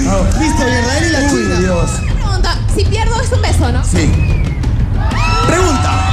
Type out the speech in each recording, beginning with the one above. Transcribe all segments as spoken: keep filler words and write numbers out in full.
Oh. Listo, Israel y la Uy, China. Dios. Pregunta, si pierdo es un beso, ¿no? Sí. Pregunta.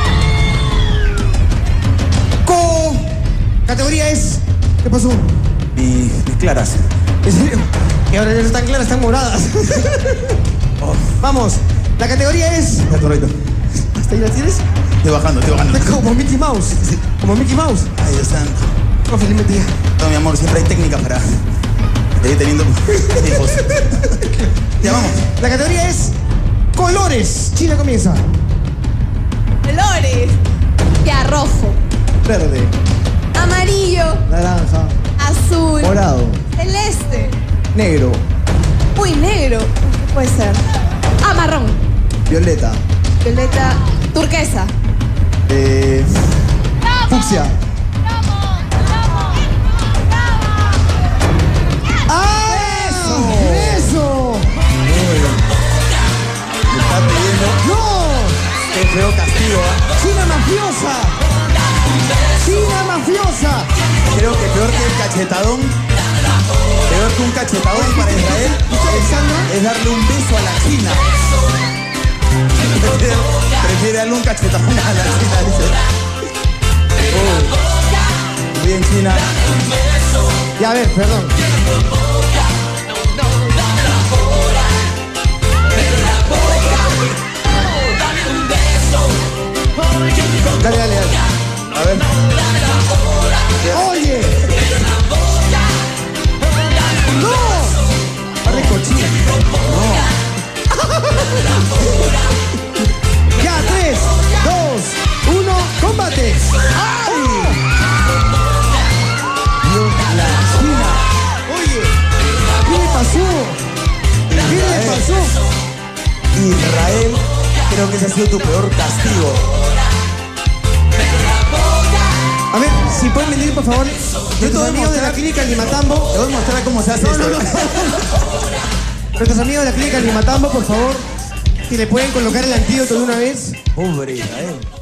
Co. Categoría es... ¿Qué pasó? Mis, mis claras. ¿En serio? Y ahora ya no están claras, están moradas. Oh, Vamos, la categoría es... está correcto. ¿Hasta ahí la tienes? Estoy bajando, estoy bajando. Está como Mickey Mouse. Como Mickey Mouse. Ay, Dios santo. No, felizmente ya. No, mi amor, siempre hay técnicas para seguir teniendo hijos. Ya vamos. La categoría es... Colores. China comienza. Colores. Ya, rojo, Verde. amarillo, Naranja. azul, Morado. celeste. Negro. Uy, negro. ¿Qué puede ser? Ah, marrón. Violeta. Violeta. Turquesa. Eh... Fucsia. ¡Ah! ¡Eso! Me está pidiendo. ¡No! Qué feo castigo, ¿eh? ¡China mafiosa! ¡China mafiosa! Creo que peor que el cachetadón, peor que un cachetadón para Israel es, es darle un beso a la China. Prefiere, prefiere darle un cachetadón a la China, dice. Oh. Bien, China. Ya, a ver, perdón. Dale, dale, dale. A ver. ¡Oye! ¡No! ¡Arre cochina! Ya, tres, dos, uno, ¡combate! ¡Ay! Dios, la China. Oye, ¿qué le pasó? ¿Qué le pasó? Israel, creo que ese ha sido tu peor castigo. A ver, si pueden venir, por favor, Yo te nuestros voy a amigos de la mostrar- clínica Limatambo. Te voy a mostrar cómo se hace No, esto. no, no. Nuestros amigos de la clínica Limatambo, por favor, si le pueden colocar el antídoto de una vez. Pobre Israel.